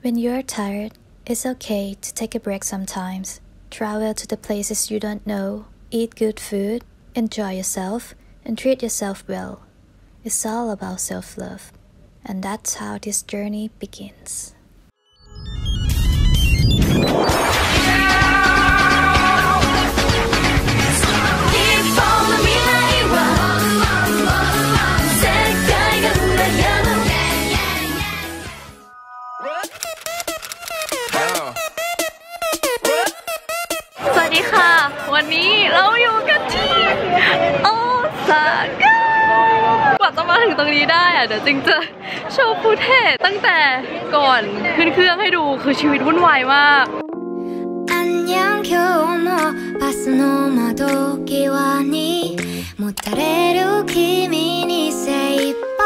When you're tired, it's okay to take a break sometimes. Travel to the places you don't know, eat good food, enjoy yourself, and treat yourself well. It's all about self-love, and that's how this journey begins. สวัสดีค่ะวันนี้เราอยู่กันที่โอซาก้ากว่าจะมาถึงตรงนี้ได้อะเดี๋ยวจริงจะโชว์ฟุตเทจตั้งแต่ก่อนขึ้นเครื่องให้ดูคือชีวิตวุ่นวายมาก今日もバスの窓際にもたれる君に精一杯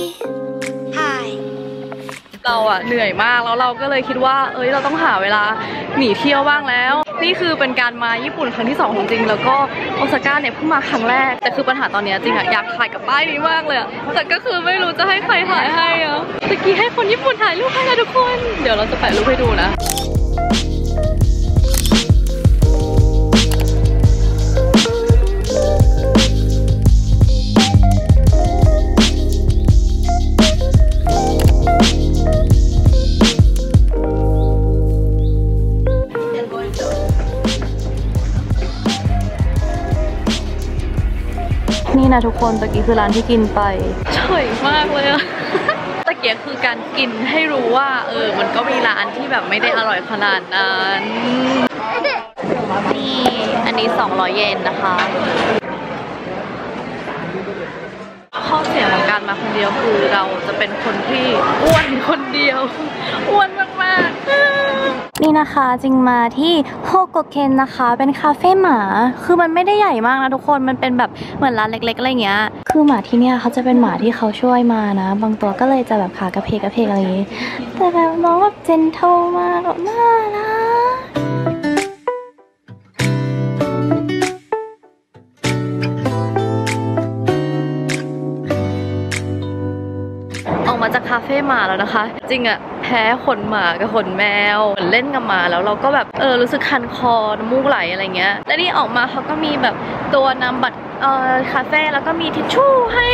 เราอะเหนื่อยมากแล้วเราก็เลยคิดว่าเราต้องหาเวลาหนีเที่ยวบ้างแล้วนี่คือเป็นการมาญี่ปุ่นครั้งที่2ของจริงแล้วก็โอซาก้าเนี่ยเพิ่งมาครั้งแรกแต่คือปัญหาตอนนี้จริงอะอยากถ่ายกับป้ายนี้มากเลยอะแต่ก็คือไม่รู้จะให้ใครถ่ายให้อะตะกี้ให้คนญี่ปุ่นถ่ายรูปให้นะทุกคนเดี๋ยวเราจะแปะรูปให้ดูนะนี่นะทุกคนตะกี้คือร้านที่กินไปเฉยมากเลยอะ ตะกี้คือการกินให้รู้ว่ามันก็มีร้านที่แบบไม่ได้อร่อยขนาดนั้นนี่อันนี้200 เยนนะคะข้อเสียของการมาคนเดียวคือเราจะเป็นคนที่อ้วนคนเดียวอ้วนมากๆนี่นะคะจริงมาที่โฮโกเคนนะคะเป็นคาเฟ่หมาคือมันไม่ได้ใหญ่มากนะทุกคนมันเป็นแบบเหมือนร้านเล็กๆอะไรเงี้ยคือหมาที่เนี่ยเขาจะเป็นหมาที่เขาช่วยมานะบางตัวก็เลยจะแบบขากระเพกอะไรอย่างงี้แต่แบบน้องแบบเจนโทมากแบบน่ารักมาจากคาเฟ่หมาแล้วนะคะจริงอะแพ้ขนหมากับขนแมวเหมือนเล่นกับหมาแล้วเราก็แบบรู้สึกคันคอน้ำมูกไหลอะไรเงี้ยแล้วนี่ออกมาเขาก็มีแบบตัวนำบัตรคาเฟ่แล้วก็มีทิชชู่ให้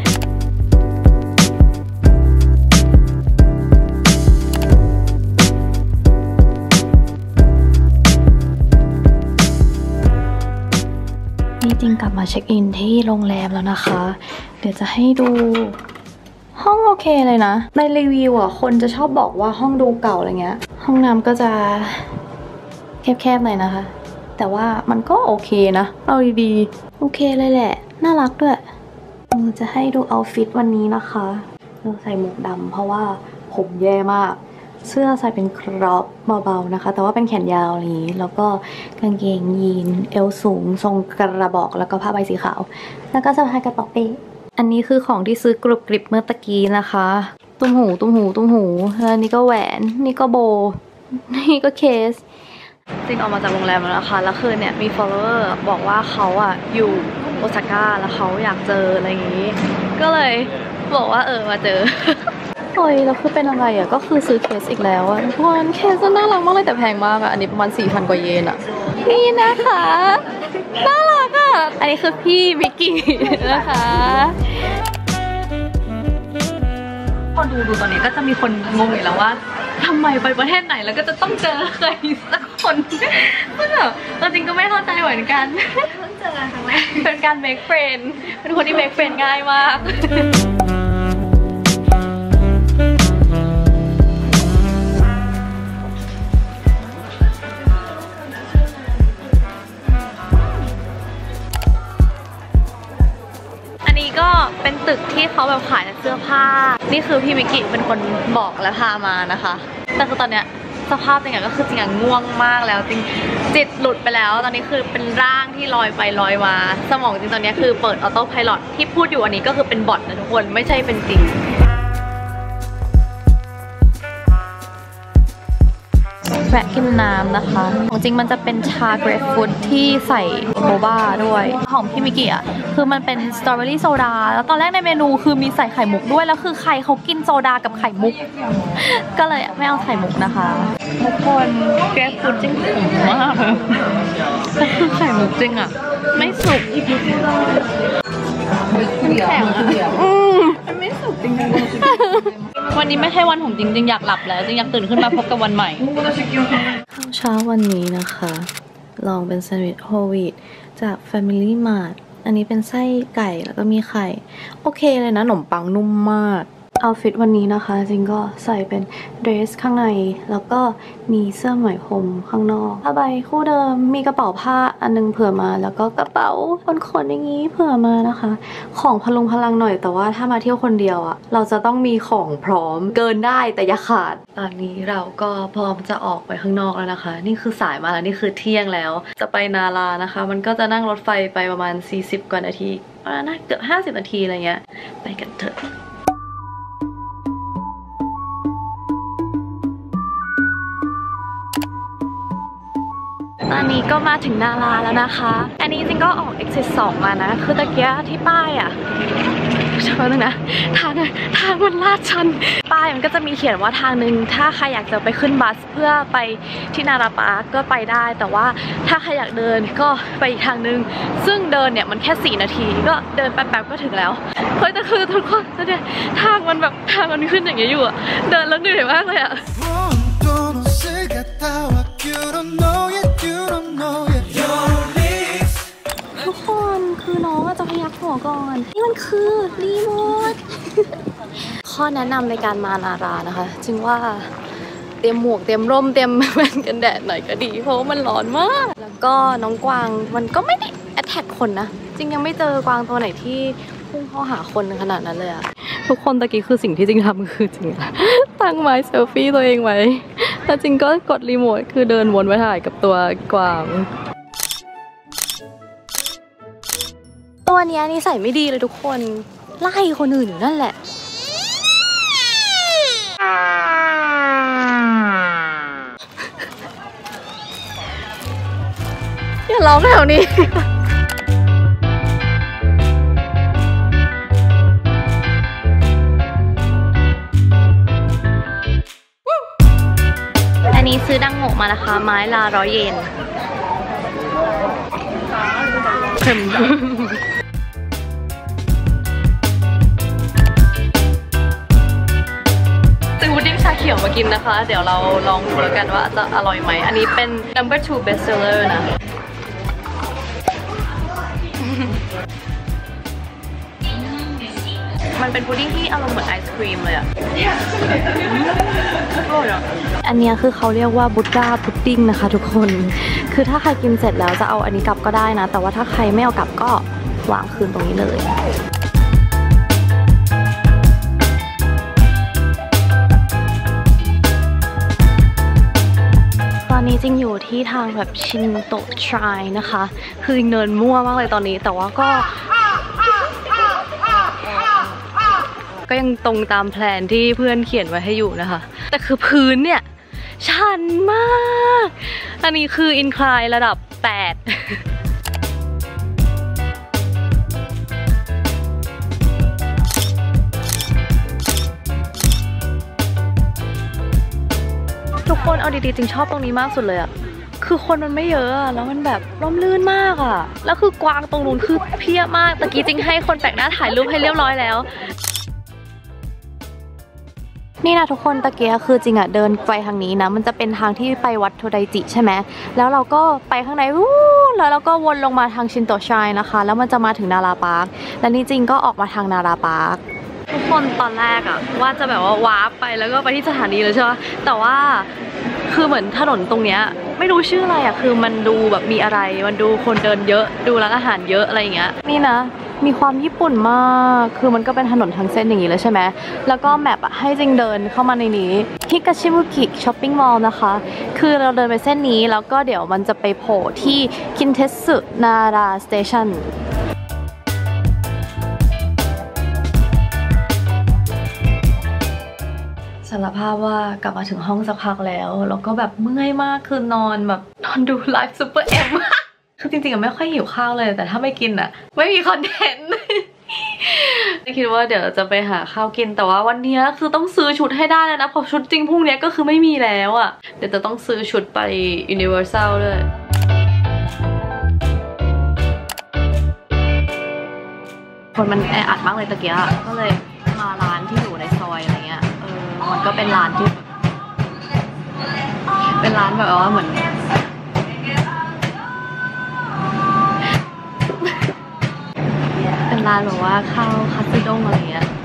นี่จริงกลับมาเช็คอินที่โรงแรมแล้วนะคะเดี๋ยวจะให้ดูห้องโอเคเลยนะในรีวิวอ่ะคนจะชอบบอกว่าห้องดูเก่าอะไรเงี้ยห้องน้ำก็จะแคบๆหน่อยนะคะแต่ว่ามันก็โอเคนะเอาดีๆโอเคเลยแหละน่ารักด้วยจะให้ดูเอาฟิตวันนี้นะคะเราใส่หมวกดำเพราะว่าผมแย่มากเสื้อใส่เป็นครอปเบาๆนะคะแต่ว่าเป็นแขนยาวนี้แล้วก็กางเกงยีนเอวสูงทรงกระบอกแล้วก็ผ้าใบสีขาวแล้วก็สะพายกระเป๋าเป้อันนี้คือของที่ซื้อกรุบกริบเมื่อตะกี้นะคะตุ้มหูแล้วนี่ก็แหวนนี่ก็โบนี่ก็เคสจริงออกมาจากโรงแรมแล้วนะคะแล้วคือเนี่ยมี follower บอกว่าเขาอะอยู่โอซาก้าแล้วเขาอยากเจออะไรอย่างนี้ก็เลยบอกว่ามาเจอโอ้ยแล้วคือเป็นอะไรอะก็คือซื้อเคสอีกแล้วอะทุกคนเคสน่ารักมากเลยแต่แพงมากอะอันนี้ประมาณ 4,000 กว่าเยนอะนี่นะคะน่ารักอะอันนี้คือพี่มิกกี้นะคะพอดูตอนนี้ก็จะมีคนงงอยู่แล้วว่าทำไมไปประเทศไหนแล้วก็จะต้องเจอใครสักคนซึ่งแบบจริงก็ไม่เข้าใจเหมือนกันเพิ่งเจอกันครั้งแรกเป็นการ make friend เป็นคนที่ make friend ง่ายมากก็เป็นตึกที่เขาแบบขายเสื้อผ้านี่คือพี่มิกกี้เป็นคนบอกและพามานะคะแต่คือตอนเนี้ยสภาพจริงๆก็คือจริงๆง่วงมากแล้วจริงจิตหลุดไปแล้วตอนนี้คือเป็นร่างที่ลอยไปลอยมาสมองจริงตอนนี้คือเปิดออโต้ไพลอตที่พูดอยู่อันนี้ก็คือเป็นบอทนะทุกคนไม่ใช่เป็นจริงแฟแวะกินน้ำนะคะของจริงมันจะเป็นชาเกรปฟรุตที่ใส่โบบ้าด้วยของพี่มิกกี้อ่ะคือมันเป็นสตรอเบอรี่โซดาแล้วตอนแรกในเมนูคือมีใส่ไข่มุกด้วยแล้วคือใครเขากินโซดากับไข่มุกก็เลยไม่เอาไข่มุกนะคะทุกคนเกรปฟรุตจริงๆมากแต่คือไข่มุกจริงอ่ะไม่สุกมันแข็งอ่ะมันไม่สุกจริงๆวันนี้ไม่ใช่วันของจริงๆอยากหลับแล้วจริงอยากตื่นขึ้นมาพบกับวันใหม่ข้าวเช้าวันนี้นะคะลองเป็นแซนด์วิชโฮลวีตจาก Family Mart อันนี้เป็นไส้ไก่แล้วก็มีไข่โอเคเลยนะขนมปังนุ่มมากเอาฟิตวันนี้นะคะจริงก็ใส่เป็นเดรสข้างในแล้วก็มีเสื้อไหมพรมข้างนอกผ้าใบคู่เดิมมีกระเป๋าผ้าอันนึงเผื่อมาแล้วก็กระเป๋าขนอย่างนี้เผื่อมานะคะของพลังหน่อยแต่ว่าถ้ามาเที่ยวคนเดียวอะเราจะต้องมีของพร้อมเกินได้แต่อย่าขาดตอนนี้เราก็พร้อมจะออกไปข้างนอกแล้วนะคะนี่คือสายมาแล้วนี่คือเที่ยงแล้วจะไปนารานะคะมันก็จะนั่งรถไฟไปประมาณ40 กว่านาทีน่าเกือบ50 นาทีอะไรเงี้ยไปกันเถอะตอนนี้ก็มาถึงนาราแล้วนะคะอันนี้จริงก็ออก exit 2มานะคือตะเกียที่ป้ายอ่ะชอบนึงนะทางมันลาดชันป้ายมันก็จะมีเขียนว่าทางนึงถ้าใครอยากจะไปขึ้นบัสเพื่อไปที่นาราปาร์คก็ไปได้แต่ว่าถ้าใครอยากเดินก็ไปอีกทางนึงซึ่งเดินเนี่ยมันแค่4 นาทีก็เดินแป๊บๆก็ถึงแล้วเฮ้ยแต่คือทุกคนเนี่ยทางมันแบบทางมันขึ้นอย่างเงี้ยอยู่อะเดินแล้วเหนื่อยมากเลยอะทุกคนคือน้องจะพยักหัวก่อนนี่มันคือรีโมท ข้อแนะนำในการมานารานะคะจริงว่าเตรียมหมวกเตรียมร่มเตรียมแว่นกันแดดหน่อยก็ดีเพราะมันร้อนมากแล้วก็น้องกวางมันก็ไม่ได้แอทแทกคนนะจริงยังไม่เจอกวางตัวไหนที่พุ่งเข้าหาคนขนาดนั้นเลยอะทุกคนตะกี้คือสิ่งที่จริงทำคือจริงตั้งไม้เซลฟี่ตัวเองไว้แล้วจริงก็กดรีโมทคือเดินวนไปถ่ายกับตัวกวางตัวนี้นิสัยไม่ดีเลยทุกคนไล่คนอื่นอยู่นั่นแหละอย่าร้องแถวนี้อันนี้ซื้อดังโงกมานะคะไม้ละ100 เยนเค็มซื้อวุ้ดดิ้งชาเขียวมากินนะคะเดี๋ยวเราลองดูแล้วกันว่าจะอร่อยไหมอันนี้เป็น number 2 best seller นะมันเป็นพุดดิ้งที่อารมณ์เหมือนไอศครีมเลยอ่ะอันนี้คือเขาเรียกว่าบุตราพุดดิ้งนะคะทุกคนคือถ้าใครกินเสร็จแล้วจะเอาอันนี้กลับก็ได้นะแต่ว่าถ้าใครไม่เอากลับก็วางคืนตรงนี้เลยตอนนี้จริงอยู่ที่ทางแบบชินโตะทรายนะคะคือจริงเดินมั่วมากเลยตอนนี้แต่ว่าก็ยังตรงตามแพลนที่เพื่อนเขียนไว้ให้อยู่นะคะแต่คือพื้นเนี่ยชันมากอันนี้คืออินคลายระดับ8ทุกคนเอาดีๆจริงชอบตรงนี้มากสุดเลยอะคือคนมันไม่เยอะอะแล้วมันแบบร่มรื่นมากอะแล้วคือกวางตรงนู้นคือเพียบมากตะกี้จริงให้คนแปลกหน้าถ่ายรูปให้เรียบร้อยแล้วนี่นะทุกคนตะเกียคือจริงอะเดินไปทางนี้นะมันจะเป็นทางที่ไปวัดโทไดจิใช่ไหมแล้วเราก็ไปข้างในแล้วเราก็วนลงมาทางชินโตะชายนะคะแล้วมันจะมาถึงนาราปาร์คและนี่จริงก็ออกมาทางนาราปาร์คทุกคนตอนแรกอะว่าจะแบบว่าวาร์ปไปแล้วก็ไปที่สถานีเลยใช่ไหมแต่ว่าคือเหมือนถนนตรงเนี้ยไม่รู้ชื่ออะไรอะคือมันดูแบบมีอะไรมันดูคนเดินเยอะดูร้านอาหารเยอะอะไรอย่างเงี้ยนี่นะมีความญี่ปุ่นมากคือมันก็เป็นถนนทั้งเส้นอย่างนี้เลยใช่ไหมแล้วก็แมปอะให้จริงเดินเข้ามาในนี้ฮิกาชิมุกิช้อปปิ้งมอลล์นะคะคือเราเดินไปเส้นนี้แล้วก็เดี๋ยวมันจะไปโผล่ที่คินเทสึนาราสเตชันสารภาพว่ากลับมาถึงห้องสักพักแล้วก็แบบเมื่อยมากคือนอนแบบนอนดูไลฟ์ซูเปอร์เอ็มคือจริงๆไม่ค่อยหิวข้าวเลยแต่ถ้าไม่กินอะไม่มีคอนเทนต์ไม่คิดว่าเดี๋ยวจะไปหาข้าวกินแต่ว่าวันนี้คือต้องซื้อชุดให้ได้แล้วนะเพราะชุดจริงพรุ่งนี้ก็คือไม่มีแล้วอะเดี๋ยวจะต้องซื้อชุดไป Universal เลยคนมันแออัดมากเลยตะเกียบก็เลยมาร้านที่อยู่ในซอยอะไรเงี้ยมันก็เป็นร้านที่เป็นร้านแบบว่าเหมือนเป็นร้านแบบว่าข้าวคัตสึด้งอะไรเงี้ย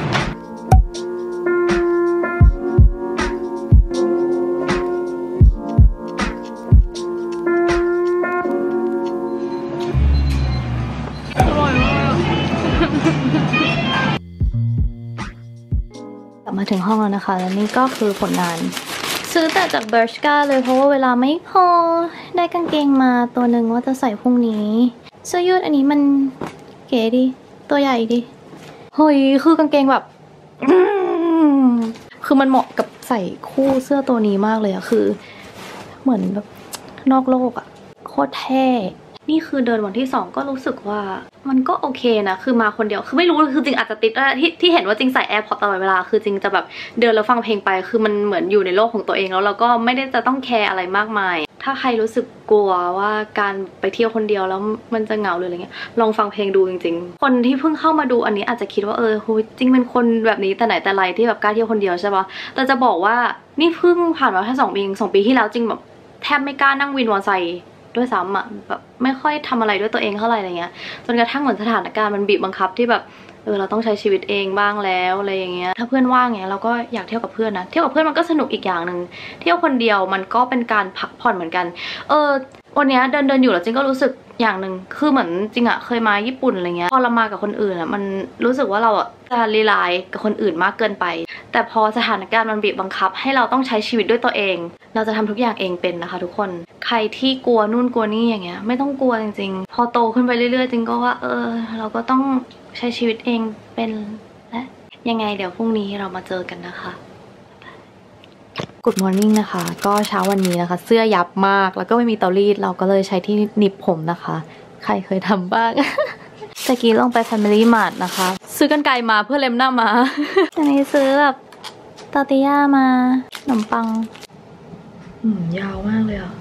มาถึงห้องแล้วนะคะแล้วนี่ก็คือผลงานซื้อแต่จากเบอร์ชกาเลยเพราะว่าเวลาไม่พอได้กางเกงมาตัวหนึ่งว่าจะใส่พรุ่งนี้เสื้อยืดอันนี้มันเก๋ดีตัวใหญ่ดีเฮ้ยคือกางเกงแบบคือมันเหมาะกับใส่คู่เสื้อตัวนี้มากเลยอะคือเหมือนแบบนอกโลกอะโคตรเท่นี่คือเดินวันที่2ก็รู้สึกว่ามันก็โอเคนะคือมาคนเดียวคือไม่รู้คือจริงอาจจะติดที่เห็นว่าจริงใส่แอร์พอร์ตตลอดเวลาคือจริงจะแบบเดินแล้วฟังเพลงไปคือมันเหมือนอยู่ในโลกของตัวเองแล้วเราก็ไม่ได้จะต้องแคร์อะไรมากมายถ้าใครรู้สึกกลัวว่าการไปเที่ยวคนเดียวแล้วมันจะเหงาหรืออะไรเงี้ยลองฟังเพลงดูจริงๆคนที่เพิ่งเข้ามาดูอันนี้อาจจะคิดว่าจริงเป็นคนแบบนี้แต่ไหนแต่ไรที่แบบกล้าเที่ยวคนเดียวใช่ปะแต่จะบอกว่านี่เพิ่งผ่านมาแค่2 ปีที่แล้วจริงแบบแทบไม่กล้านั่งวินมอเตอร์ไซค์ด้วยซ้ำอ่ะแบบไม่ค่อยทำอะไรด้วยตัวเองเท่าไหร่อะไรเงี้ยจนกระทั่งเหมือนสถานการณ์มันบีบบังคับที่แบบเราต้องใช้ชีวิตเองบ้างแล้วอะไรอย่างเงี้ยถ้าเพื่อนว่างเงี้ยเราก็อยากเที่ยวกับเพื่อนนะเที่ยวกับเพื่อนมันก็สนุกอีกอย่างหนึ่งเที่ยวคนเดียวมันก็เป็นการพักผ่อนเหมือนกันวันนี้เดินอยู่แล้วจริงก็รู้สึกอย่างหนึ่งคือเหมือนจริงอ่ะเคยมาญี่ปุ่นอะไรเงี้ยพอเรามากับคนอื่นอ่ะมันรู้สึกว่าเราอ่ะจะรีไลน์กับคนอื่นมากเกินไปแต่พอสถานการณ์มันบีบบังคับให้เราต้องใช้ชีวิตด้วยตัวเองเราจะทำทุกอย่างเองเป็นนะคะทุกคนใครที่กลัวนู่นกลัวนี่อย่างเงี้ยไม่ต้องกลัวจริงๆพอโตขึ้นไปเรื่อยๆจริงก็ว่าเราก็ต้องใช้ชีวิตเองเป็นและยังไงเดี๋ยวพรุ่งนี้เรามาเจอกันนะคะ Good morning นะคะก็เช้าวันนี้นะคะเสื้อยับมากแล้วก็ไม่มีเตารีดเราก็เลยใช้ที่หนีบผมนะคะใครเคยทำบ้าง ตะกี้ลงไป Family Mart นะคะซื้อกันไกรมาเพื่อเล็มหน้ามา อันนี้ซื้อแบบตอร์ติญ่ามาขนมปังยาวมากเลยอ่ะ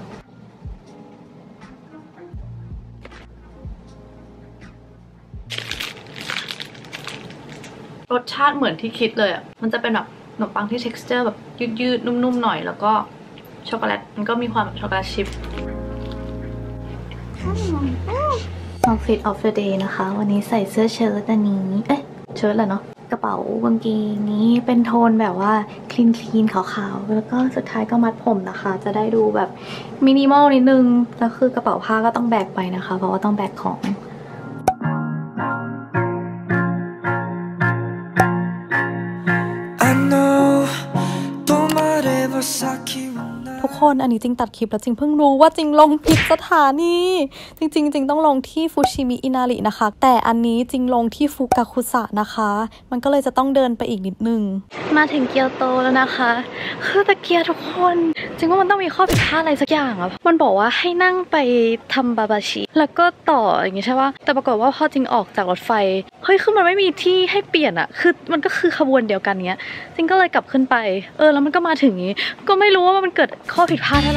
รสชาติเหมือนที่คิดเลยอ่ะมันจะเป็นแบบขนมปังที่ texture แบบยืดๆนุ่มๆหน่อยแล้วก็ช็อกโกแลตมันก็มีความช็อกโกแลตชิพOutfit of the day นะคะวันนี้ใส่เสื้อเชิ้ตอันนี้เชิ้ตแหละเนาะกระเป๋ากางเกงนี้เป็นโทนแบบว่าคลีนขาวๆแล้วก็สุดท้ายก็มัดผมนะคะจะได้ดูแบบมินิมอลนิดนึงแล้วคือกระเป๋าผ้าก็ต้องแบกไปนะคะเพราะว่าต้องแบกของทุกคนอันนี้จริงตัดคลิปแล้วจริงเพิ่งรู้ว่าจริงลงผิดสถานีจริงต้องลงที่ฟูชิมิอินารินะคะแต่อันนี้จริงลงที่ฟุกาคุสะนะคะมันก็เลยจะต้องเดินไปอีกนิดนึงมาถึงเกียวโตแล้วนะคะคือตะเกียทุกคนจริงว่ามันต้องมีข้อผิดพลาดอะไรสักอย่างอะมันบอกว่าให้นั่งไปทำบาบาชิแล้วก็ต่ออย่างงี้ใช่ปะแต่ปรากฏว่าพอจริงออกจากรถไฟเฮ้ยคือมันไม่มีที่ให้เปลี่ยนอะคือมันก็คือขบวนเดียวกันเงี้ยจริงก็เลยกลับขึ้นไปแล้วมันก็มาถึงนี้ก็ไม่รู้ว่ามันเกิดข้อผิดพลาดอะไร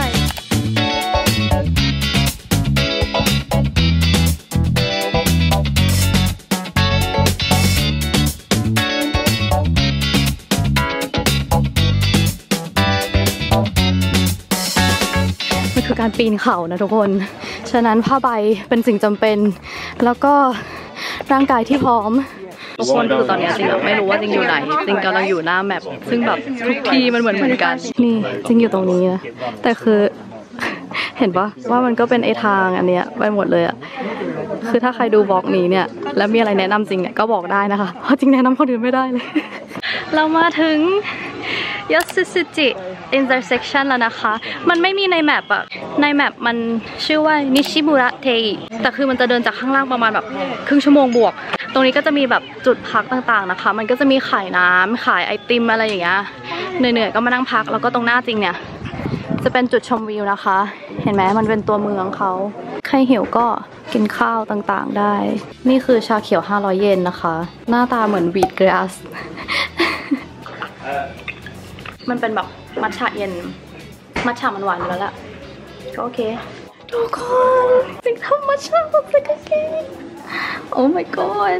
คือการปีนเขานะทุกคนฉะนั้นผ้าใบเป็นสิ่งจำเป็นแล้วก็ร่างกายที่พร้อมทุกคนคือตอนนี้จริงไม่รู้ว่าจริงอยู่ไหนจริงกำลังอยู่หน้าแมปซึ่งแบบทุกที่มันเหมือนกันนี่จริงอยู่ตรงนี้นะแต่คือเห็นปะว่ามันก็เป็นไอทางอันเนี้ยไปหมดเลยอะคือถ้าใครดูบล็อกนี้เนี่ยแล้วมีอะไรแนะนำจริงเนี่ยก็บอกได้นะคะเพราะจริงแนะนำคนอื่นไม่ได้เลย เรามาถึงยอสซิจิ intersection แล้วนะคะมันไม่มีในแมปอะในแมปมันชื่อว่านิชิมุระเทอิแต่คือมันจะเดินจากข้างล่างประมาณแบบครึ่งชั่วโมงบวกตรงนี้ก็จะมีแบบจุดพักต่างๆนะคะมันก็จะมีขายน้ำขายไอติมอะไรอย่างเงี้ยเหนื่อยๆก็มานั่งพักแล้วก็ตรงหน้าจริงเนี่ยจะเป็นจุดชมวิวนะคะเห็นไหมมันเป็นตัวเมืองเขาใครหิวก็กินข้าวต่างๆได้นี่คือชาเขียว500 เยนนะคะหน้าตาเหมือนวีทเกรสมันเป็นแบบมัทฉะเย็นมัทฉะมันหวานแล้วแหละก็โอเคทุกคนจริงทำมัทฉะแบบนี้ก็กินโอ้ my god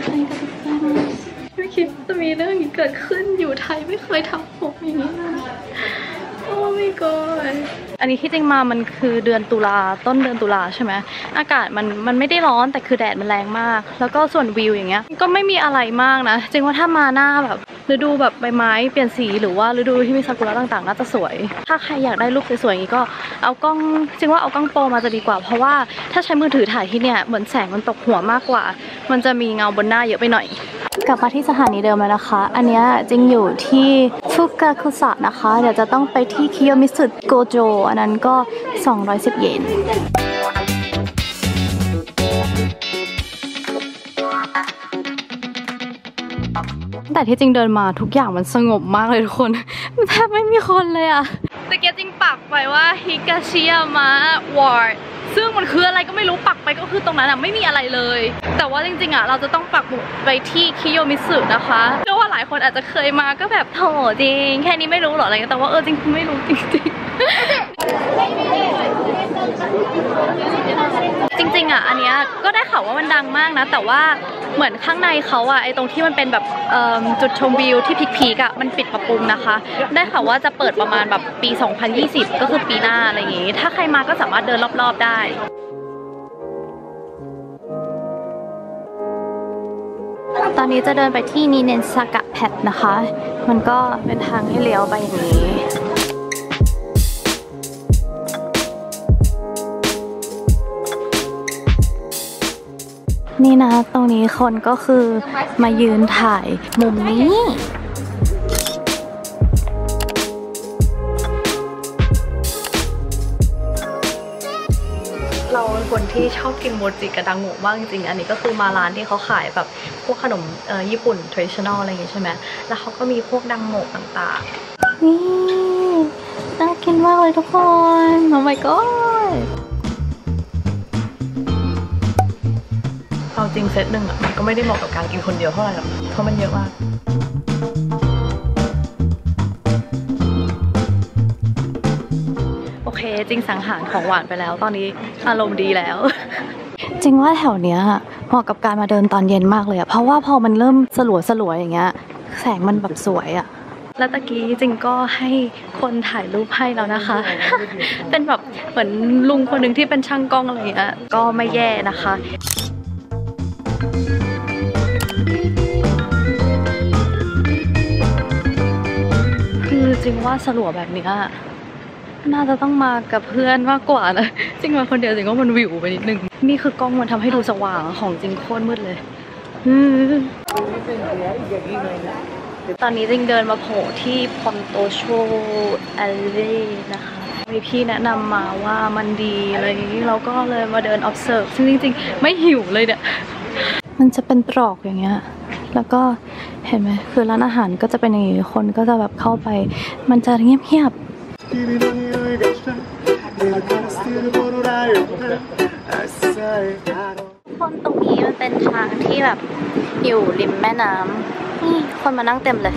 ไม่คิดจะมีเรื่องนี้เกิดขึ้นอยู่ไทยไม่เคยทำผมอย่างนี้นะโอ้ my god อันนี้ที่จริงมามันคือเดือนตุลาต้นเดือนตุลาใช่ไหมอากาศมันไม่ได้ร้อนแต่คือแดดมันแรงมากแล้วก็ส่วนวิวอย่างเงี้ยก็ไม่มีอะไรมากนะจริงว่าถ้ามาหน้าแบบฤดูแบบใบไม้เปลี่ยนสีหรือว่าฤดูที่มีซากุระต่างๆน่าจะสวยถ้าใครอยากได้รูปสวยๆอย่างนี้ก็เอากล้องจริงว่าเอากล้องโปรมาจะดีกว่าเพราะว่าถ้าใช้มือถือถ่ายที่เนี่ยเหมือนแสงมันตกหัวมากกว่ามันจะมีเงาบนหน้าเยอะไปหน่อยกลับมาที่สถานีเดิมแล้วนะคะอันนี้จริงอยู่ที่ฟุกาคุสะนะคะเดี๋ยวจะต้องไปที่คิโยมิสึโกโจอันนั้นก็210 เยนแต่ที่จริงเดินมาทุกอย่างมันสงบมากเลยทุกคนแทบไม่มีคนเลยอะแต่เกียจริงปักไปว่าฮิกาชิยามะวอร์ดซึ่งมันคืออะไรก็ไม่รู้ปักไปก็คือตรงนั้นอะไม่มีอะไรเลยแต่ว่าจริงๆอะเราจะต้องปักหมุดไปที่คิโยมิสึนะคะเพราะว่าหลายคนอาจจะเคยมาก็แบบโถจริงแค่นี้ไม่รู้หรออะไรแต่ว่าจริงไม่รู้จริงๆจริงๆอ่ะอันเนี้ยก็ได้ข่าวว่ามันดังมากนะแต่ว่าเหมือนข้างในเขาอ่ะไอตรงที่มันเป็นแบบจุดชมวิวที่พีคๆอ่ะมันปิดปรับปรุงนะคะได้ข่าวว่าจะเปิดประมาณแบบปี2020ก็คือปีหน้าอะไรอย่างงี้ถ้าใครมาก็สามารถเดินรอบๆได้ตอนนี้จะเดินไปที่นิเนนซากะแพทนะคะมันก็เป็นทางให้เลี้ยวไปอย่างนี้นี่นะตรงนี้คนก็คือมายืนถ่ายมุมนี้เราเป็นคนที่ชอบกินโมจิกับดังโง่มากจริงๆอันนี้ก็คือมาร้านที่เขาขายแบบพวกขนมญี่ปุ่น traditional อะไรอย่างงี้ใช่ไหมแล้วเขาก็มีพวกดังโง่ต่างๆนี่น่ากินมากเลยทุกคนโอ้ my godเอาจริงเซตหนึ่งอ่ะมันก็ไม่ได้เหมาะกับการกินคนเดียวเท่าไหร่หรอกเพราะมันเยอะมากโอเคจริงสังหารของหวานไปแล้วตอนนี้อารมณ์ดีแล้วจริงว่าแถวเนี้ยเหมาะกับการมาเดินตอนเย็นมากเลยอะเพราะว่าพอมันเริ่มสลัวอย่างเงี้ยแสงมันแบบสวยอะแล้วตะกี้จริงก็ให้คนถ่ายรูปให้แล้วนะคะ เป็นแบบเหมือนลุงคนหนึ่งที่เป็นช่างกล้องอะไรอย่างเงี้ยก็ไม่แย่นะคะคือจริงว่าสลัวแบบนี้น่าจะต้องมากับเพื่อนมากกว่านะจริงมาคนเดียวจริงว่ามันวิวไปนิดนึงนี่คือกล้องมันทำให้ดูสว่างของจริงโคตรมืดเลยตอนนี้จริงเดินมาโผล่ที่พอนโตโชแอลเล่นะคะมีพี่แนะนำมาว่ามันดีอะไรอย่างนี้เราก็เลยมาเดิน observe ซึ่งจริงๆไม่หิวเลยเนี่ยมันจะเป็นตรอกอย่างเงี้ยแล้วก็เห็นไหมคือร้านอาหารก็จะเป็นอย่างนี้คนก็จะแบบเข้าไปมันจะเงียบคนตรงนี้มันเป็นทางที่แบบอยู่ริมแม่น้ำนี่คนมานั่งเต็มเลย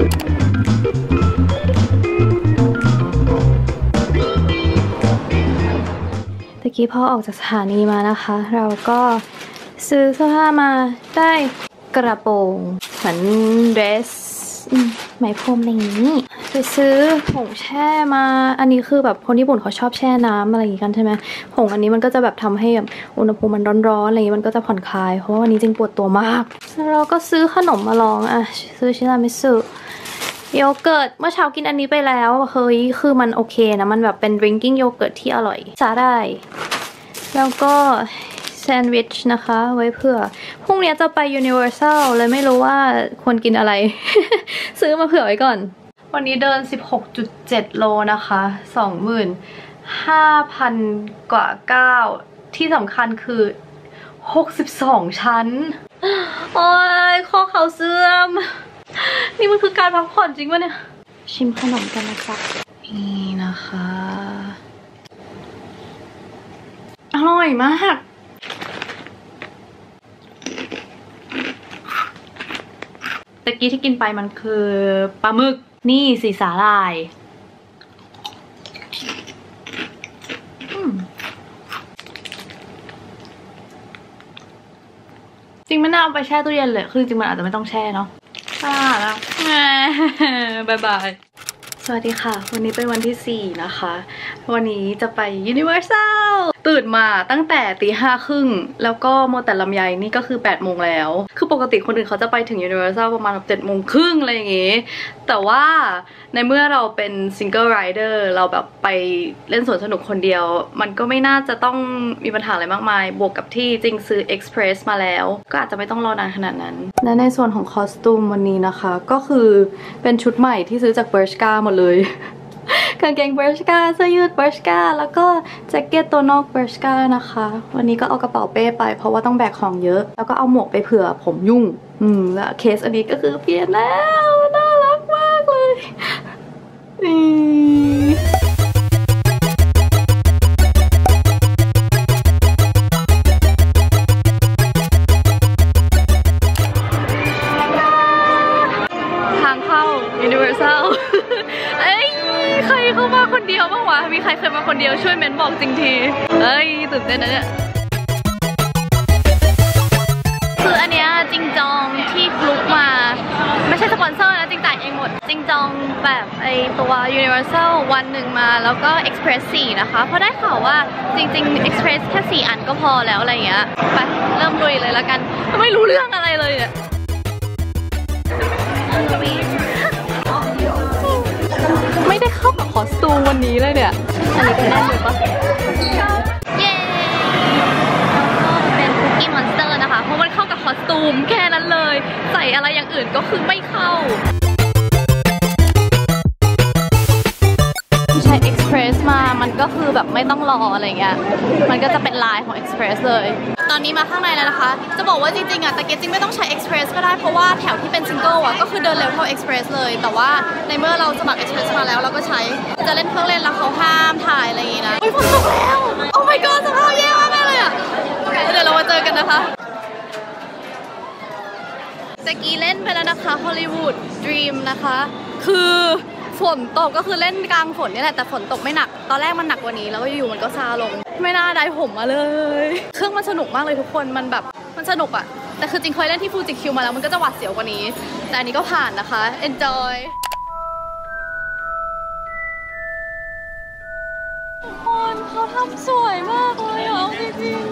ตะกี้พอออกจากสถานีมานะคะเราก็ซื้อเสื้อผ้ามาได้กระโปรงเหมือนเดรสไหมพรมอะไรอย่างนี้ไปซื้อผงแช่มาอันนี้คือแบบคนญี่ปุ่นเขาชอบแช่น้ำอะไรอย่างนี้กันใช่ไหมผงอันนี้มันก็จะแบบทำให้แบบอุณหภูมิมันร้อนๆอะไรอย่างนี้มันก็จะผ่อนคลายเพราะว่าวันนี้จริงปวดตัวมากแล้วเราก็ซื้อขนมมาลองซื้อชิรามิสุโยเกิร์ตเมื่อเช้ากินอันนี้ไปแล้วเฮ้ยคือมันโอเคนะมันแบบเป็น drinking โยเกิร์ตที่อร่อยสาหร่ายแล้วก็แซนด์วิชนะคะไว้เผื่อพรุ่งนี้จะไป Universal เลยไม่รู้ว่าควรกินอะไร ซื้อมาเผื่อไว้ก่อนวันนี้เดิน 16.7 โลนะคะ 25,000 กว่าก้าวที่สำคัญคือ62 ชั้นโอ้ยข้อเข่าเสื่อมนี่มันคือการพักผ่อนจริงปะเนี่ยชิมขนมกันนะคะนี่นะคะอร่อยมากตะกี้ที่กินไปมันคือปลาหมึกนี่สีสาหร่ายจริงไม่น่าเอาไปแช่ตู้เย็นเลยคือจริงมันอาจจะไม่ต้องแช่เนาะแล้วบายบายสวัสดีค่ะวันนี้เป็นวันที่4นะคะวันนี้จะไป Universal ตื่นมาตั้งแต่5:30แล้วก็โมแต่ลำไยนี่ก็คือ8 โมงแล้วคือปกติคนอื่นเขาจะไปถึง Universal ประมาณ7 โมงครึ่งอะไรอย่างงี้แต่ว่าในเมื่อเราเป็น Single Rider เราแบบไปเล่นสวนสนุกคนเดียวมันก็ไม่น่าจะต้องมีปัญหาอะไรมากมายบวกกับที่จริงซื้อ Express มาแล้วก็อาจจะไม่ต้องรอนานขนาดนั้นและในส่วนของคอสตูมวันนี้นะคะก็คือเป็นชุดใหม่ที่ซื้อจาก Bershka หมดเลยกางเกง Bershka เสื้อยืด Bershka แล้วก็แจ็คเก็ตตัวนอก Bershka นะคะวันนี้ก็เอากระเป๋าเป้ไปเพราะว่าต้องแบกของเยอะแล้วก็เอาหมวกไปเผื่อผมยุ่งแล้วเคสอันนี้ก็คือเปลี่ยนแล้วน่ารักมากเลยทางเข้า Universal เอ้ยใครเข้ามาคนเดียวบ้างวะมีใครเคยมาคนเดียวช่วยเม้นบอกจริงทีเอ้ยตื่นเต้นนะเนี่ยคืออันเนี้ยจริงจองที่ฟลุกมาไม่ใช่สปอนเซอร์นะจริงจ่ายเองหมดจริงจองแบบไอตัว Universal วันหนึ่งมาแล้วก็ Express 4นะคะเพราะได้ข่าวว่าจริงๆ Express แค่4 อันก็พอแล้วอะไรเงี้ยไปเริ่มลุยเลยละกันไม่รู้เรื่องอะไรเลยเนี่ยไม่ได้เข้ากับคอสตูมวันนี้เลยเนี่ยอันนี้เป็นแน่นเลยปะเย้เป็นคุกกี้มอนสเตอร์นะคะเพราะมันเข้ากับคอสตูมแค่นั้นเลยใส่อะไรอย่างอื่นก็คือไม่เข้าใช้ Express มามันก็คือแบบไม่ต้องรออะไรเงี้ยมันก็จะเป็นลายของ Express เลยตอนนี้มาข้างในแล้วนะคะจะบอกว่าจริงๆอ่ะแต่จริงไม่ต้องใช้ Express ก็ได้เพราะว่าแถวที่เป็นซิงเกิลอ่ะก็คือเดินเร็วเท่า Express เลยแต่ว่าในเมื่อเราสมัคร Express มาแล้วเราก็ใช้จะเล่นเครื่องเล่นแล้วเขาห้ามถ่ายอะไรอย่างงี้นะฝนตกแล้ว Oh my god สภาพแย่มากเลยอ่ะเดี๋ยวเรามาเจอกันนะคะตะกี้เล่นไปแล้วนะคะ Hollywood Dream นะคะคือฝนตกก็คือเล่นกลางฝนนี่แหละแต่ฝนตกไม่หนักตอนแรกมันหนักกว่านี้แล้วก็อยู่มันก็ซาลงไม่น่าได้ผมมาเลยเครื่องมันสนุกมากเลยทุกคนมันแบบมันสนุกอะแต่คือจริงเคยเล่นที่ฟูจิคิวมาแล้วมันก็จะหวาดเสียวกว่านี้แต่อันนี้ก็ผ่านนะคะ enjoy ทุกคนเขาทำสวยมากเลยอ่ะจริง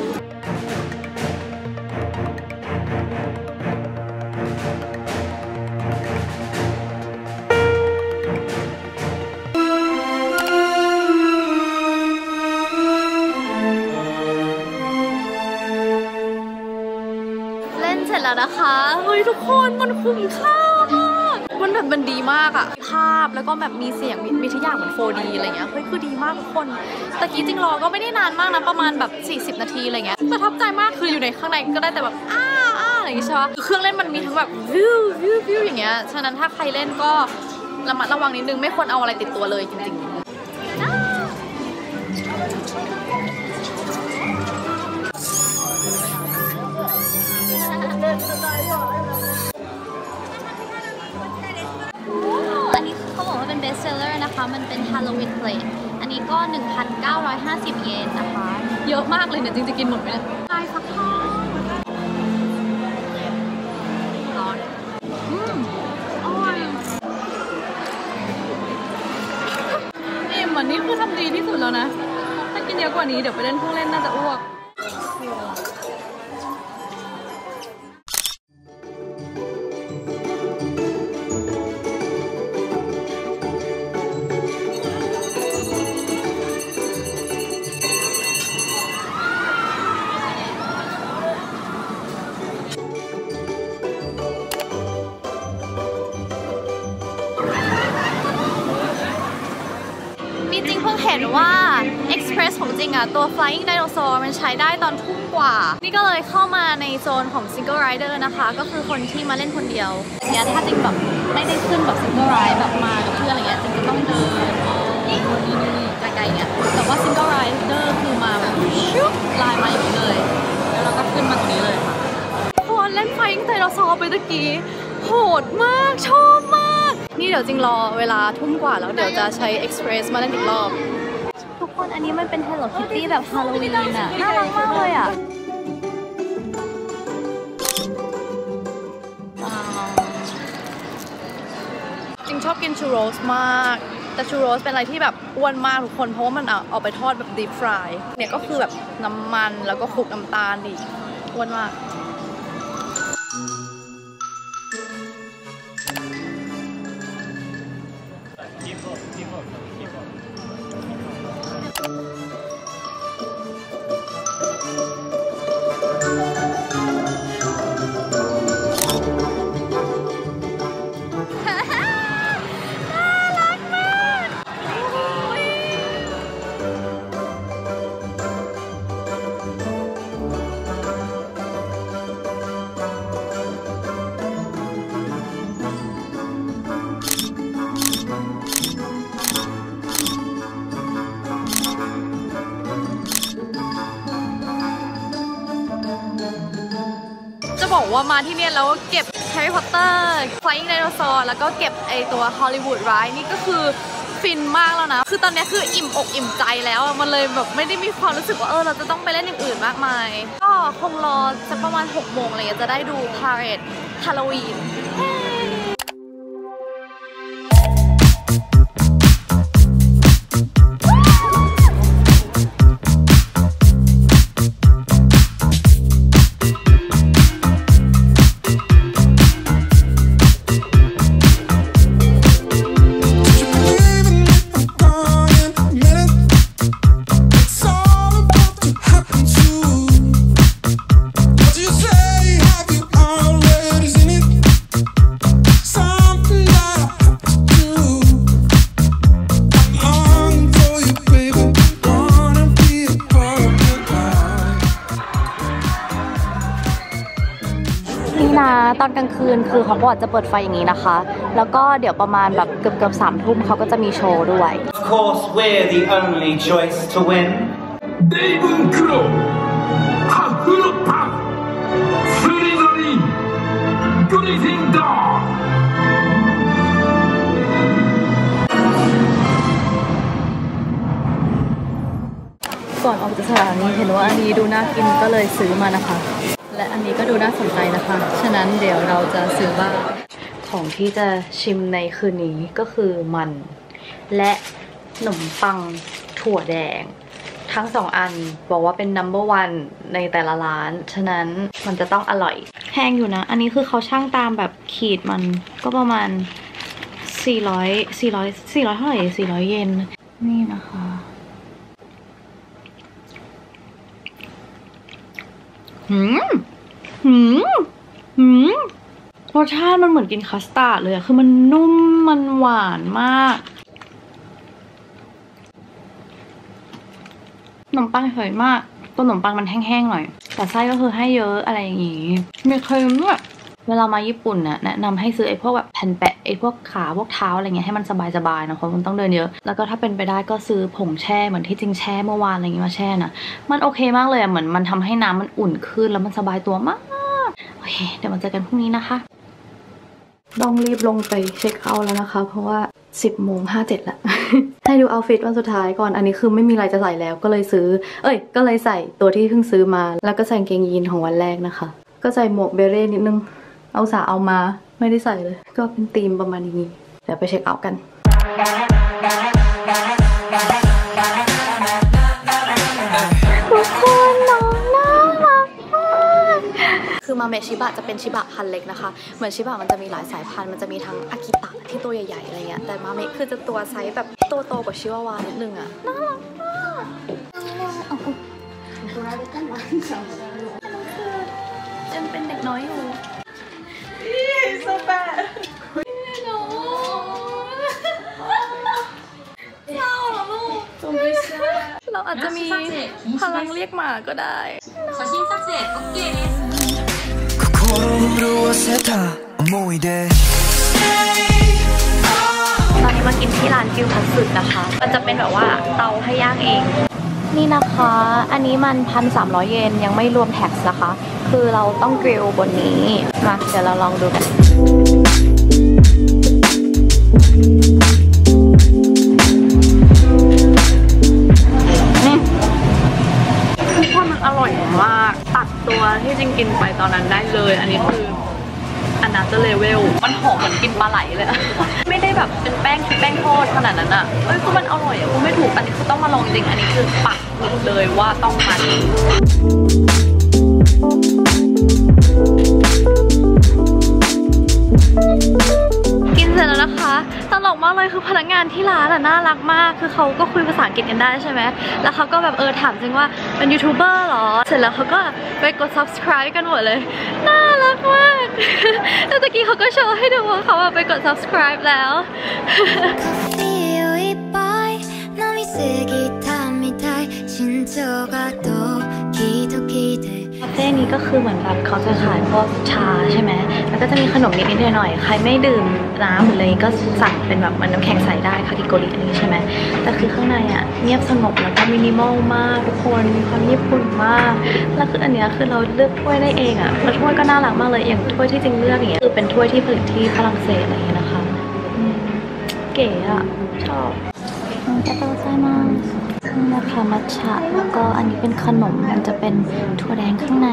เสร็จแล้วนะคะเฮ้ยทุกคนมันคุ้มค่ามากมันแบบมันดีมากอะภาพแล้วก็แบบมีเสียงมีทุกอย่างเหมือน 4D อะไรเงี้ยเฮ้ยคือดีมากทุกคนตะกี้จริงรอก็ไม่ได้นานมากนะประมาณแบบ40 นาทีอะไรเงี้ยประทับใจมากคืออยู่ในข้างในก็ได้แต่แบบอะไรอย่างเงี้ยใช่ปะเครื่องเล่นมันมีทั้งแบบวิวอย่างเงี้ยฉะนั้นถ้าใครเล่นก็ระมัดระวังนิดนึงไม่ควรเอาอะไรติดตัวเลยจริงๆอันนี้เขาบอกว่าเป็น best seller นะคะมันเป็น Halloween plate อันนี้ก็ 1,950 เยนนะคะเยอะมากเลยเนี่ยจริงๆกินหมดไหมเนี่ยลายฟักทองร้อนอร่อยอิ่มวันนี้คือทำดีที่สุดแล้วนะถ้ากินเยอะกว่านี้เดี๋ยวไปเล่นเครื่องเล่นน่าจะอ้วกพิ่งเห็นว่า Express ของจริงอะตัว Flying Dinosaur มันใช้ได้ตอนทุ่มกว่านี่ก็เลยเข้ามาในโซนของ Single Rider นะคะก็คือคนที่มาเล่นคนเดียวเนี่ยถ้าจริงแบบไม่ได้ขึ้นแบบ Single Ride แบบมากับเพื่อนอะไรเงี้ยจริงจะต้องเดินนี่ไกลๆเนี่ยแต่ว่า Single Rider คือมาแบบชุบลายมาอย่างนี้เลยแล้วเราก็ขึ้นมาตรงนี้เลยค่ะพอเล่น Flying Dinosaur ไปตะกี้โหดมากชอบมากนี่เดี๋ยวจริงรอเวลาทุ่มกว่าแล้วเดี๋ยวจะใช้ Express มาเล่นอีกรอบทุกคนอันนี้มันเป็น Hello Kitty แบบ Halloween อะน่ารักมากเลยอะจริงชอบกินชูโรสมากแต่ชูโรสเป็นอะไรที่แบบอ้วนมากทุกคนเพราะว่ามันเอาไปทอดแบบ deep fry เนี่ยก็คือแบบน้ำมันแล้วก็คลุกน้ำตาลดิอ้วนมากบอกว่ามาที่เนี่ยแล้วเก็บ Harry Potter Flying Dinosaur แล้วก็เก็บไอตัว Hollywood Ride นี่ก็คือฟินมากแล้วนะคือตอนนี้คืออิ่มอกอิ่มใจแล้วมันเลยแบบไม่ได้มีความรู้สึกว่าเราจะต้องไปเล่นอย่างอื่นมากมายก็คงรอสักประมาณ6 โมงอะไรอย่างเงี้ยจะได้ดู Parade Halloweenตอนกลางคืนคือเขาบอกจะเปิดไฟอย่างนี้นะคะแล้วก็เดี๋ยวประมาณแบบเกือบ3 ทุ่มเขาก็จะมีโชว์ด้วย Of course we're the only choice to win レイブンクローハフロパフスリザリングリフィンดอร์ก่อนออกจากสถานีเห็นว่าอันนี้ดูน่ากินก็เลยซื้อมานะคะและอันนี้ก็ดูน่าสนใจนะคะฉะนั้นเดี๋ยวเราจะซื้อบ้างของที่จะชิมในคืนนี้ก็คือมันและขนมปังถั่วแดงทั้ง2 อันบอกว่าเป็น number 1ในแต่ละร้านฉะนั้นมันจะต้องอร่อยแพงอยู่นะอันนี้คือเขาช่างตามแบบขีดมันก็ประมาณ400เท่าไหร่400 เยนนี่นะคะรสชาติมันเหมือนกินคัสตาร์ดเลยอะคือมันนุ่มมันหวานมากขนมปังสวยมากตัวขนมปังมันแห้งๆหน่อยแต่ไส้ก็คือให้เยอะอะไรอย่างงี้มีเค็มด้วยเวลามาญี่ปุ่นน่ะแนะนำให้ซื้อไอ้พวกแบบแผ่นแปะไอ้พวกขาพวกเท้าอะไรเงี้ยให้มันสบายๆนะเพราะมันต้องเดินเยอะแล้วก็ถ้าเป็นไปได้ก็ซื้อผงแช่เหมือนที่จริงแช่เมื่อวานอะไรเงี้ยมาแช่น่ะมันโอเคมากเลยอะเหมือนมันทำให้น้ำมันอุ่นขึ้นแล้วมันสบายตัวมากโอเคเดี๋ยวมาเจอกันพรุ่งนี้นะคะต้องรีบลงไปเช็คเอาท์แล้วนะคะเพราะว่า10:57แล้ว ให้ดูเอาท์ฟิตวันสุดท้ายก่อนอันนี้คือไม่มีอะไรจะใส่แล้วก็เลยซื้อก็เลยใส่ตัวที่เพิ่งซื้อมาแล้วก็ใส่กางเกงยีนของวันแรกนะคะก็ใส่หมวกเบเร่นิดนึงเอามาไม่ได้ใส่เลยก็เป็นธีมประมาณนี้เดี๋ยวไปเช็คเอาท์กันทุกคนน้องน่ารักมากคือมาเมชิบะจะเป็นชิบะพันธุ์เล็กนะคะเหมือนชิบะมันจะมีหลายสายพันธุ์มันจะมีทั้งอากิตะที่ตัวใหญ่ๆอะไรเงี้ยแต่มาเมะคือจะตัวไซส์แบบตัวโตกว่าชิวาวานิดนึงอะน่ารักมากยังเป็นเด็กน้อยอยู่so bad เศร้าเหรอลูกเราอาจจะมีพลังเรียกหมาก็ได้写真撮影 OK です心潤わせた思い出ตอนนี้มากินที่ร้านกิวคัตสึนะคะมันจะเป็นแบบว่าเตาให้ย่างเองนี่นะคะอันนี้มัน 1,300 เยนยังไม่รวมแท็กซ์นะคะคือเราต้องกริลบนนี้มาเดี๋ยวเราลองดูกันทุกคนมันอร่อยมากตัดตัวที่จริงกินไปตอนนั้นได้เลยอันนี้คืออันนั้นจะเลเวลมันหอมเหมือนกินปลาไหลเลยอะไม่ได้แบบเป็นแป้งทอดขนาดนั้นอะคือมันอร่อยอะคุณไม่ถูกอันนี้คือต้องมาลองจริงอันนี้คือปักหมุดเลยว่าต้องมากินเสร็จแล้วนะคะตลกมากเลยคือพนักงานที่ร้านน่ารักมากคือเขาก็คุยภาษาอังกฤษกันได้ใช่ไหมแล้วเขาก็แบบถามจริงว่าเป็นยูทูบเบอร์หรอเสร็จแล้วเขาก็ไปกด subscribe กันหมดเลยน่ารักมากแล้วตะกี้เขาก็โชว์ให้ดูว่าเขาไปกด subscribe แล้วคาเฟ่นี้ก็คือเหมือนแบบเขาจะขายพวกชาใช่ไหมแล้วก็จะมีขนมนิดๆหน่อยๆใครไม่ดื่มน้ำหรืออะไรก็สั่งเป็นแบบมันน้ำแข็งใสได้คากิโกริอันนี้ใช่ไหมแต่คือข้างในอ่ะเงียบสงบแล้วก็มินิมอลมากทุกคนมีความญี่ปุ่นมากแล้วคืออันนี้คือเราเลือกถ้วยได้เองอ่ะแล้วถ้วยก็น่ารักมากเลยอย่างถ้วยที่จริงเลือกอย่างเงี้ยคือเป็นถ้วยที่ผลิตที่ฝรั่งเศสอะไรอย่างเงี้ยนะคะเก๋อ่ะชอบจะโตไซมัสนะคะมัทฉะแล้วก็อันนี้เป็นขนมมันจะเป็นถั่วแดงข้างใน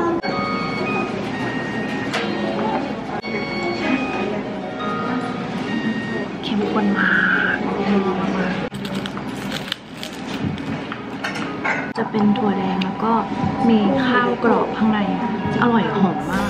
เข้มข้นมากจะเป็นถั่วแดงแล้วก็มีข้าวกรอบข้างในอร่อยหอมมาก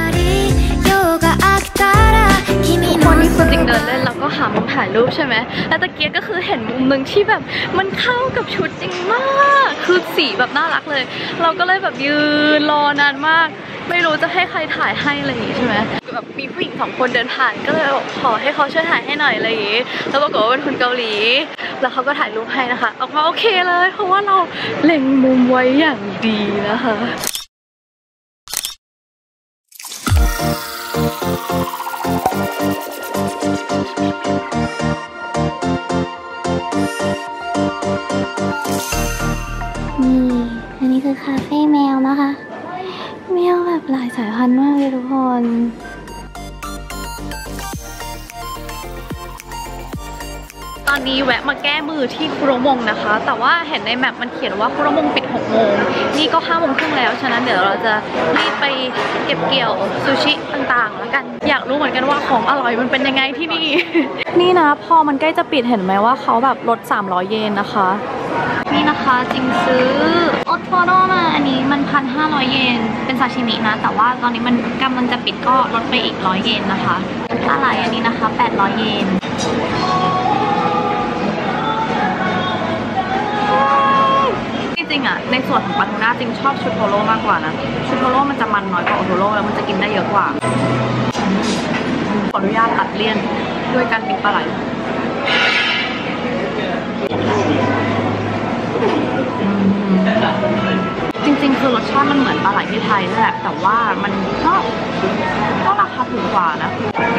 คนที่คนจริงเดินเล่นแล้วก็หามุมถ่ายรูปใช่ไหมแล้วตะเกียก็คือเห็นมุมหนึ่งที่แบบมันเข้ากับชุดจริงมากคือสีแบบน่ารักเลยเราก็เลยแบบยืนรอนานมากไม่รู้จะให้ใครถ่ายให้อะไรอย่างงี้ใช่ไหมแบบมีผู้หญิง2 คนเดินผ่านก็เลยขอให้เขาช่วยถ่ายให้หน่อยอะไรอย่างงี้แล้วปรากฏว่าเป็นคนเกาหลีแล้วเขาก็ถ่ายรูปให้นะคะออกมาโอเคเลยเพราะว่าเราเล็งมุมไว้อย่างดีนะคะนี่อันนี้คือคาเฟ่แมวนะคะแมวแบบหลายสายพันธุ์มากเลยทุกคนตอนนี้แวะมาแก้มือที่คุโรมงนะคะแต่ว่าเห็นในแมปมันเขียนว่าคุโรมงปิด6 โมงนี่ก็5 โมงครึ่งแล้วฉะนั้นเดี๋ยวเราจะรีบไปเก็บเกี่ยวซูชิต่างๆแล้วกันอยากรู้เหมือนกันว่าของอร่อยมันเป็นยังไงที่นี่ นี่นะพอมันใกล้จะปิดเห็นไหมว่าเขาแบบลด300 เยนนะคะนี่นะคะจริงซื้อโอโทโร่มาอันนี้มัน 1,500 เยนเป็นซาชิมินะแต่ว่าตอนนี้มันกำลังจะปิดก็ลดไปอีก100 เยนนะคะปลาไหลอันนี้นะคะ800 เยนจริงๆอ่ะในส่วนของปลาทูน่าจริงชอบชูโทโร่มากกว่านะชูโทโร่มันจะมันน้อยกว่าโอโทโร่แล้วมันจะกินได้เยอะกว่าขออนุญาตตัดเลี่ยนด้วยการกินปลาไหลจริงๆคือรสชาติมันเหมือนปลาไหลที่ไทยนั่นแหละแต่ว่ามันก็ราคาถูกกว่านะ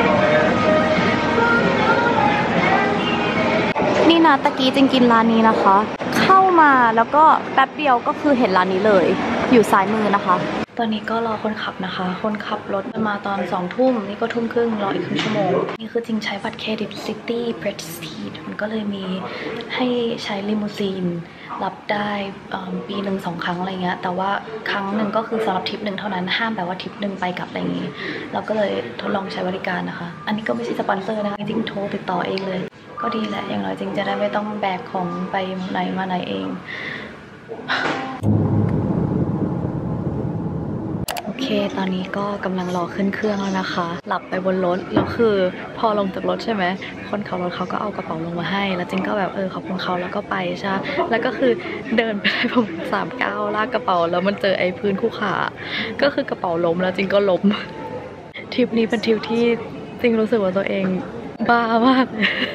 นี่นะตะกี้จริงกินร้านนี้นะคะเข้ามาแล้วก็แป๊บเดียวก็คือเห็นร้านนี้เลยอยู่ซ้ายมือนะคะตอนนี้ก็รอคนขับนะคะคนขับรถมาตอน2 ทุ่มนี่ก็1 ทุ่มครึ่งรออีกครึ่งชั่วโมงนี่คือจริงใช้บัตรเครดิต City Prestige มันก็เลยมีให้ใช้ลิมูซีนรับได้ปีหนึ่ง2 ครั้งอะไรเงี้ยแต่ว่าครั้งหนึ่งก็คือสำหรับทริปหนึ่งเท่านั้นห้ามแบบว่าทริปหนึ่งไปกลับอะไรอย่างงี้เราก็เลยทดลองใช้บริการนะคะอันนี้ก็ไม่ใช่สปอนเซอร์นะคะจริงโทรติดต่อเองเลยก็ดีแหละอย่างน้อยจริงจะได้ไม่ต้องแบกของไปไหนมาไหนเองโอเคตอนนี้ก็กำลังรอขึ้นเครื่องแล้วนะคะหลับไปบนรถแล้วคือพอลงจากรถใช่ไหมคนขับรถเขาก็เอากระเป๋าลงมาให้แล้วจริงก็แบบขอบคุณเขาแล้วก็ไปใช่แล้วก็คือเดินไปได้ประมาณ3 ก้าวลากกระเป๋าแล้วมันเจอไอ้พื้นคู่ขาก็คือกระเป๋าล้มแล้วจริงก็ล้มทริปนี้เป็นทริปที่จริงรู้สึกว่าตัวเองบ้ามากถ้า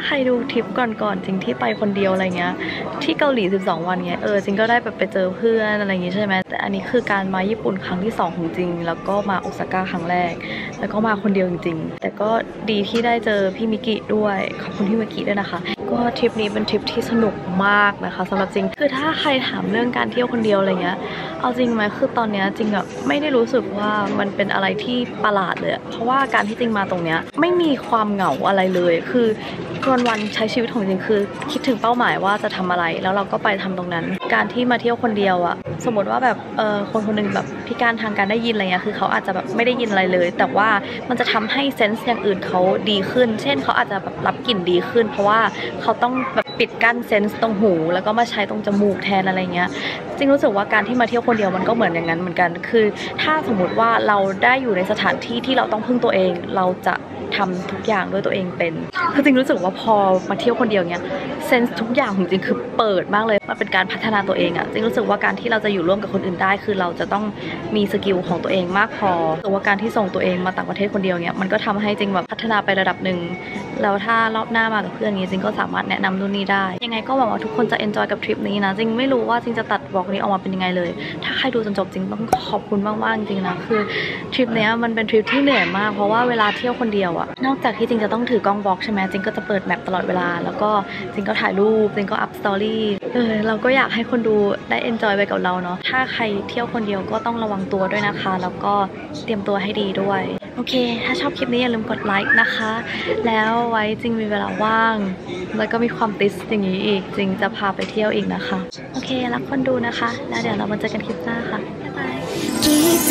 ใครดูทริปก่อนจริงที่ไปคนเดียวอะไรเงี้ยที่เกาหลี12 วันเงี้ยจริงก็ได้แบบไปเจอเพื่อนอะไรอย่างงี้ใช่ไหมแต่อันนี้คือการมาญี่ปุ่นครั้งที่2ของจริงแล้วก็มาโอซาก้าครั้งแรกแล้วก็มาคนเดียวจริงๆแต่ก็ดีที่ได้เจอพี่มิกิด้วยขอบคุณพี่มิกิด้วยนะคะก็ทริปนี้เป็นทริปที่สนุกมากนะคะสำหรับจริงคือถ้าใครถามเรื่องการเที่ยวคนเดียวอะไรเงี้ยเอาจริงไหมคือตอนเนี้ยจริงอะไม่ได้รู้สึกว่ามันเป็นอะไรที่ประหลาดเลยเพราะว่าการที่จริงมาตรงเนี้ยไม่มีความเหงาอะไรเลยคือวันใช้ชีวิตของจริงคือคิดถึงเป้าหมายว่าจะทำอะไรแล้วเราก็ไปทำตรงนั้นการที่มาเที่ยวคนเดียวอะสมมติว่าแบบคนหนึ่งแบบพิการทางการได้ยินอะไรเงี้ยคือเขาอาจจะแบบไม่ได้ยินอะไรเลยแต่ว่ามันจะทำให้เซนส์อย่างอื่นเขาดีขึ้นเช่นเขาอาจจะแบบรับกลิ่นดีขึ้นเพราะว่าเขาต้องแบบปิดกั้นเซนส์ตรงหูแล้วก็มาใช้ตรงจมูกแทนอะไรเงี้ยจริงรู้สึกว่าการที่มาเที่ยวคนเดียวมันก็เหมือนอย่างนั้นเหมือนกันคือถ้าสมมติว่าเราได้อยู่ในสถานที่ที่เราต้องพึ่งตัวเองเราจะทำทุกอย่างด้วยตัวเองเป็นคือจริงรู้สึกว่าพอมาเที่ยวคนเดียวเนี้ยเซนส์ทุกอย่างของจริงคือเปิดมากเลยมันเป็นการพัฒนาตัวเองอะจริงรู้สึกว่าการที่เราจะอยู่ร่วมกับคนอื่นได้คือเราจะต้องมีสกิลของตัวเองมากพอแต่ว่าการที่ส่งตัวเองมาต่างประเทศคนเดียวเนี้ยมันก็ทำให้จริงแบบพัฒนาไประดับหนึ่งแล้วถ้ารอบหน้ามากับเพื่อนนี้จริงก็สามารถแนะนำนู่นนี่ได้ยังไงก็หวังว่าทุกคนจะเอนจอยกับทริปนี้นะจริงไม่รู้ว่าจริงจะตัดบล็อกนี้ออกมาเป็นยังไงเลยถ้าใครดูจนจบจริงต้องขอบคุณมากๆจริงๆนะคือทริปนี้มันเป็นทริปที่เหนื่อยมากเพราะว่าเวลาเที่ยวคนเดียวอะนอกจากที่จริงจะต้องถือกล้องบล็อกใช่ไหมจริงก็จะเปิดแมปตลอดเวลาแล้วก็จริงก็ถ่ายรูปจริงก็อัพสตอรี่เราก็อยากให้คนดูได้เอนจอยไปกับเราเนาะถ้าใครเที่ยวคนเดียวก็ต้องระวังตัวด้วยนะคะแล้วก็เตรียมตัวให้ดีด้วยโอเคถ้าชอบคลิปนี้อย่าลืมกดไลค์นะคะแล้วไว้จริงมีเวลาว่างแล้วก็มีความติสอย่างนี้อีกจริงจะพาไปเที่ยวอีกนะคะโอเครักคนดูนะคะแล้วเดี๋ยวเรามาเจอกันคลิปหน้าค่ะบ๊ายบาย